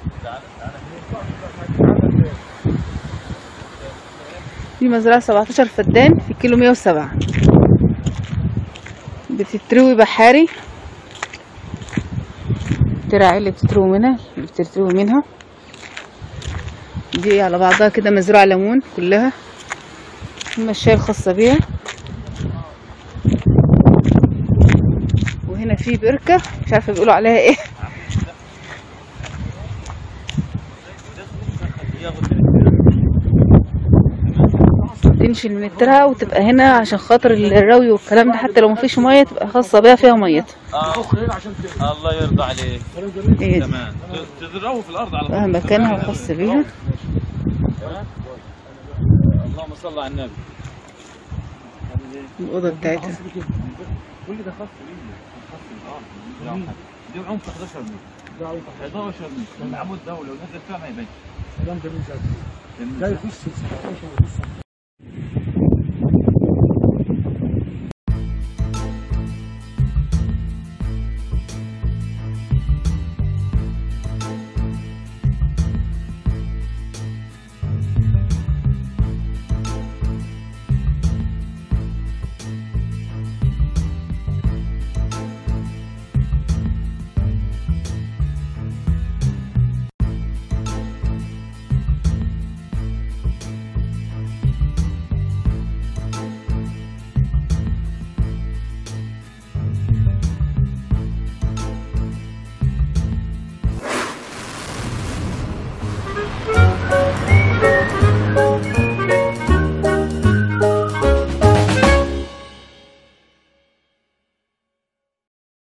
في مزرعة 17 فدان في كيلو 107، بتتروي بحاري، التراعي اللي بتتروي منها دي على بعضها كده مزروعة ليمون كلها، المشاية الخاصة بيها. وهنا في بركة مش عارفة بيقولوا عليها ايه، تنشل من الترعة وتبقى هنا عشان خاطر الروي والكلام ده، حتى لو مفيش مية تبقى خاصة بيها فيها ميتها. الله يرضى عليك. ايه تمام. تزرعوه في الارض على طول. مكانها الخاص بيها. اللهم صل على النبي. الأوضة بتاعتها كل ده خاص بيه، خاص بالارض. دي عمق 11 متر. 11 متر. العمود ده ولو نزل فيها ما يبانش. كلام جميل جدا.